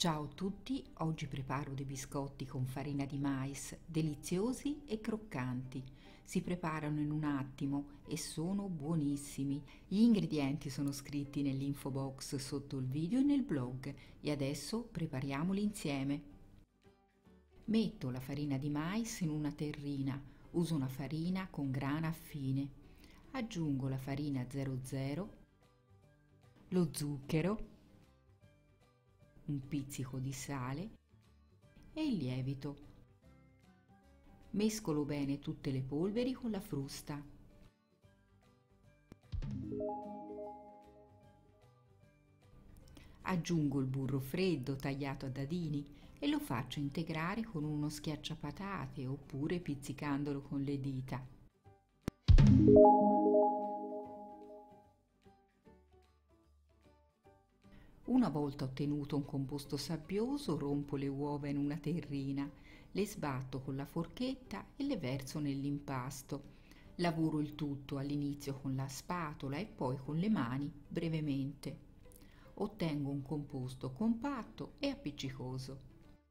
Ciao a tutti, oggi preparo dei biscotti con farina di mais, deliziosi e croccanti. Si preparano in un attimo e sono buonissimi. Gli ingredienti sono scritti nell'info box sotto il video e nel blog e adesso prepariamoli insieme. Metto la farina di mais in una terrina, uso una farina con grana fine. Aggiungo la farina 00, lo zucchero, un pizzico di sale e il lievito. Mescolo bene tutte le polveri con la frusta. Aggiungo il burro freddo tagliato a dadini e lo faccio integrare con uno schiacciapatate oppure pizzicandolo con le dita. Una volta ottenuto un composto sabbioso, rompo le uova in una terrina, le sbatto con la forchetta e le verso nell'impasto. Lavoro il tutto all'inizio con la spatola e poi con le mani brevemente. Ottengo un composto compatto e appiccicoso.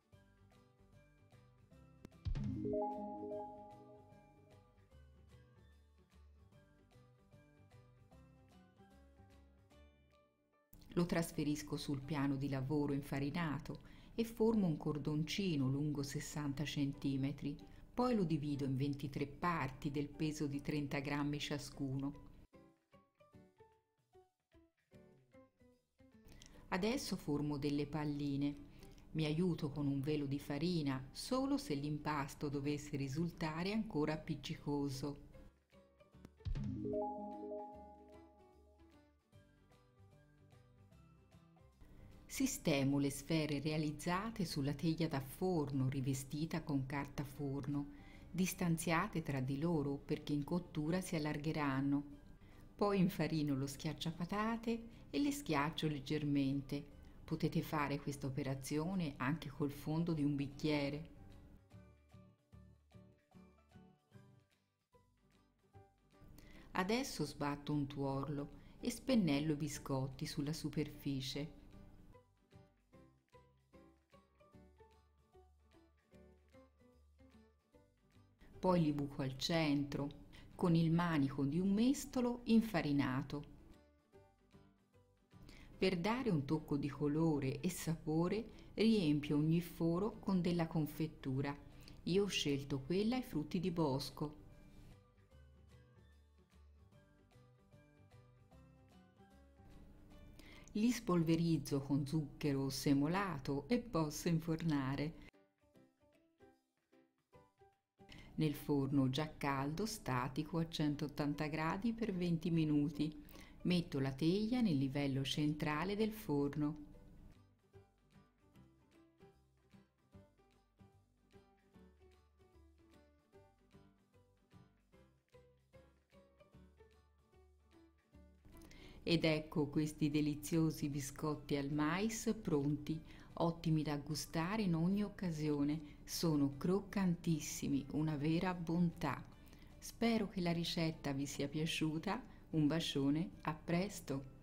Lo trasferisco sul piano di lavoro infarinato e formo un cordoncino lungo 60 cm. Poi lo divido in 23 parti del peso di 30 grammi ciascuno. Adesso formo delle palline. Mi aiuto con un velo di farina solo se l'impasto dovesse risultare ancora appiccicoso. Sistemo le sfere realizzate sulla teglia da forno rivestita con carta forno, distanziate tra di loro perché in cottura si allargheranno. Poi infarino lo schiacciapatate e le schiaccio leggermente. Potete fare questa operazione anche col fondo di un bicchiere. Adesso sbatto un tuorlo e spennello i biscotti sulla superficie. Poi li buco al centro con il manico di un mestolo infarinato. Per dare un tocco di colore e sapore riempio ogni foro con della confettura. Io ho scelto quella ai frutti di bosco. Li spolverizzo con zucchero semolato e posso infornare. Nel forno già caldo statico a 180 gradi per 20 minuti. Metto la teglia nel livello centrale del forno. Ed ecco questi deliziosi biscotti al mais pronti, ottimi da gustare in ogni occasione. Sono croccantissimi, una vera bontà. Spero che la ricetta vi sia piaciuta. Un bacione, a presto!